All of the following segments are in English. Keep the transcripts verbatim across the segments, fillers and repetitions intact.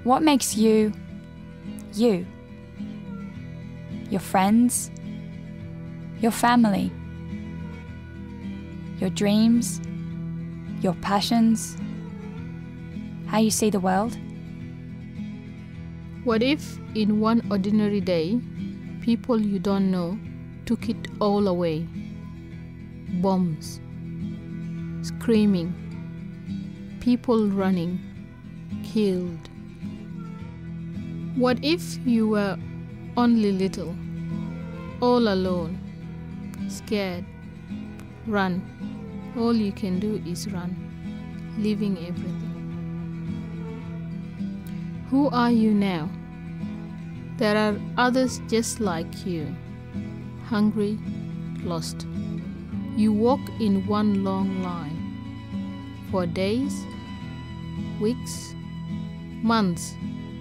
What makes you, you? Your friends, your family, your dreams, your passions, how you see the world? What if in one ordinary day, people you don't know took it all away? Bombs, screaming, people running, killed. What if you were only little, all alone, scared, run? All you can do is run, leaving everything. Who are you now? There are others just like you, hungry, lost. You walk in one long line for days, weeks, months.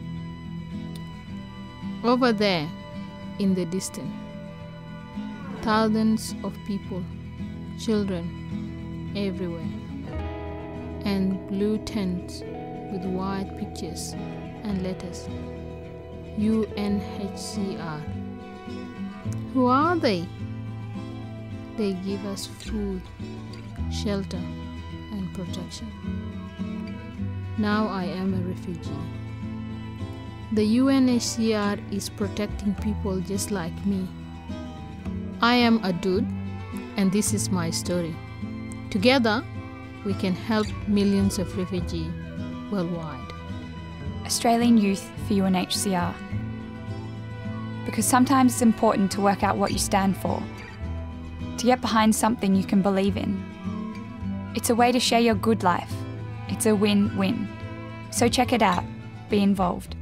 Over there, in the distance, thousands of people, children, everywhere, and blue tents with white pictures and letters. U N H C R. Who are they? They give us food, shelter, and protection. Now I am a refugee. The U N H C R is protecting people just like me. I am a dude, and this is my story. Together, we can help millions of refugees worldwide. Australian Youth for U N H C R. Because sometimes it's important to work out what you stand for, to get behind something you can believe in. It's a way to share your good life. It's a win-win. So check it out. Be involved.